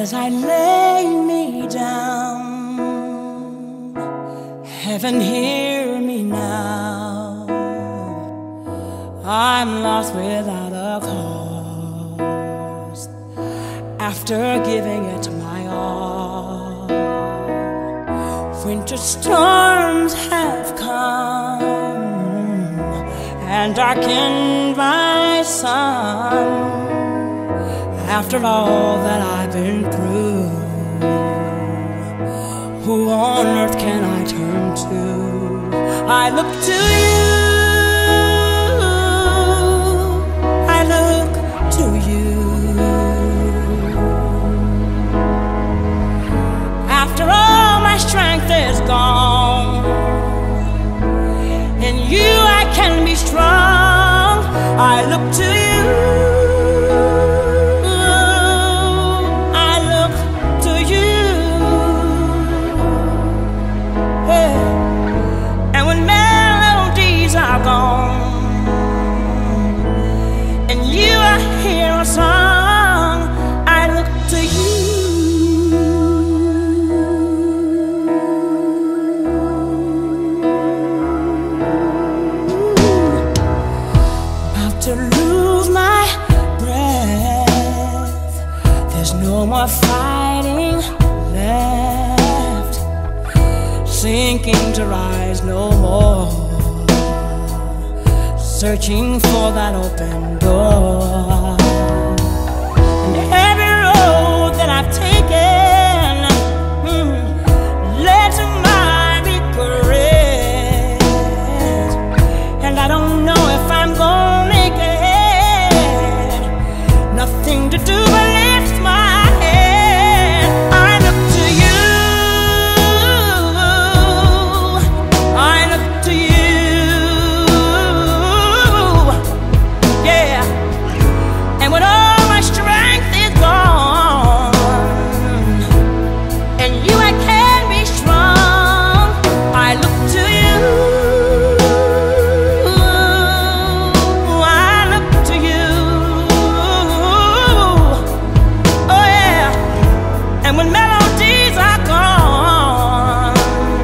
as I lay me down. Heaven, hear me now. I'm lost without a cause. After giving it my all, winter storms have come and darkened my sun. After all that I've been through, who on earth can I turn to? I look to you, I look to you. After all my strength is gone, in you I can be strong. I look to you. And you I hear a song, I look to you. About to lose my breath, there's no more fighting left, sinking to rise no more, searching for that open door. And every road that I've taken led to my regret, and I don't know if I'm gonna make it. Nothing to do but lift my head. I look to you, I look to you. When all my strength is gone, and you I can be strong, I look to you, I look to you, oh yeah. And when melodies are gone,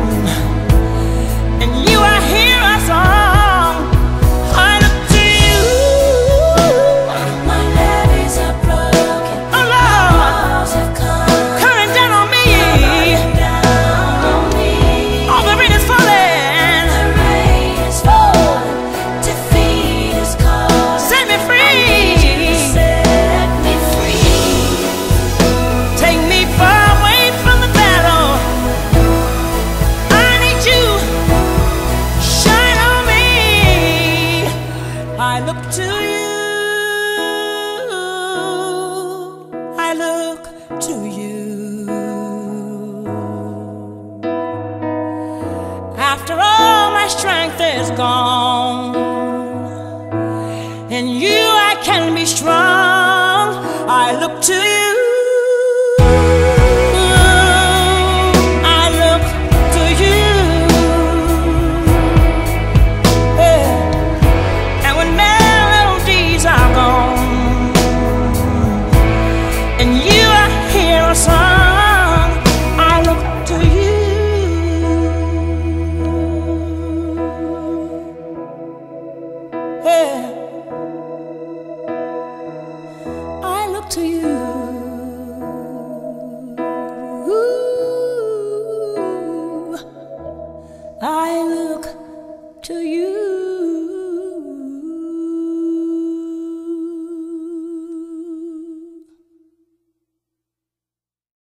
and you I hear a song, I look to you. I look to you, I look to you. After all my strength is gone, in you I can be strong. I look to you. I look to you.